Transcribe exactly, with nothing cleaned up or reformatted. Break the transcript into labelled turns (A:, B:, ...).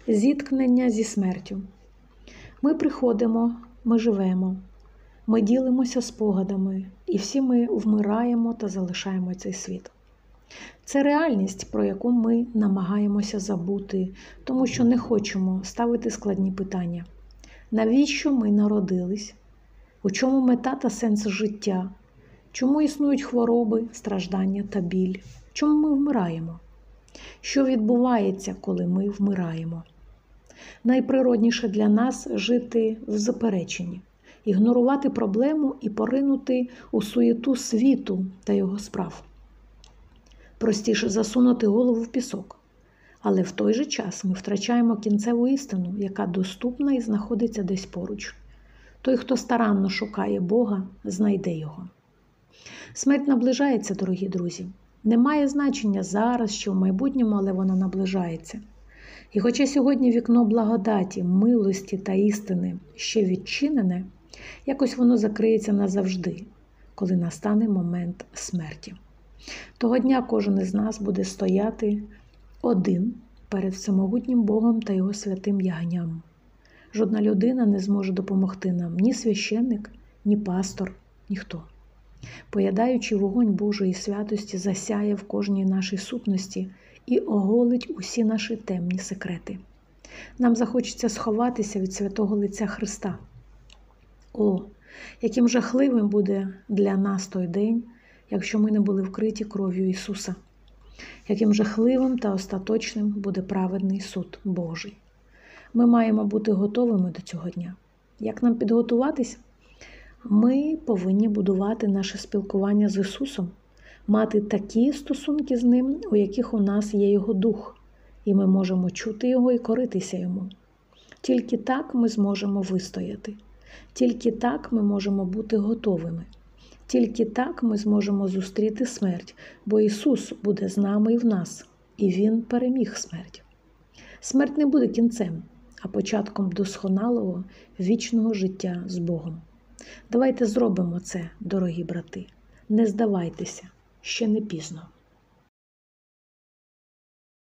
A: Зіткнення зі смертю. Ми приходимо, ми живемо, ми ділимося спогадами, і всі ми вмираємо та залишаємо цей світ. Це реальність, про яку ми намагаємося забути, тому що не хочемо ставити складні питання. Навіщо ми народились? У чому мета та сенс життя? Чому існують хвороби, страждання та біль? Чому ми вмираємо? Що відбувається, коли ми вмираємо? Найприродніше для нас жити в запереченні, ігнорувати проблему і поринути у суєту світу та його справ. Простіше засунути голову в пісок. Але в той же час ми втрачаємо кінцеву істину, яка доступна і знаходиться десь поруч. Той, хто старанно шукає Бога, знайде його. Смерть наближається, дорогі друзі. Немає значення зараз чи в майбутньому, але вона наближається. І хоча сьогодні вікно благодаті, милості та істини ще відчинене, якось воно закриється назавжди, коли настане момент смерті. Того дня кожен із нас буде стояти один перед всемогутнім Богом та Його святим ягням. Жодна людина не зможе допомогти нам, ні священник, ні пастор, ніхто. Поядаючи вогонь Божої святості, засяє в кожній нашій сутності і оголить усі наші темні секрети. Нам захочеться сховатися від святого лиця Христа. О, яким жахливим буде для нас той день, якщо ми не були вкриті кров'ю Ісуса. Яким жахливим та остаточним буде праведний суд Божий. Ми маємо бути готовими до цього дня. Як нам підготуватись? Ми повинні будувати наше спілкування з Ісусом, мати такі стосунки з Ним, у яких у нас є Його Дух, і ми можемо чути Його і коритися Йому. Тільки так ми зможемо вистояти. Тільки так ми можемо бути готовими. Тільки так ми зможемо зустріти смерть, бо Ісус буде з нами і в нас, і Він переміг смерть. Смерть не буде кінцем, а початком досконалого вічного життя з Богом. Давайте зробимо це, дорогі брати. Не здавайтеся, ще не пізно.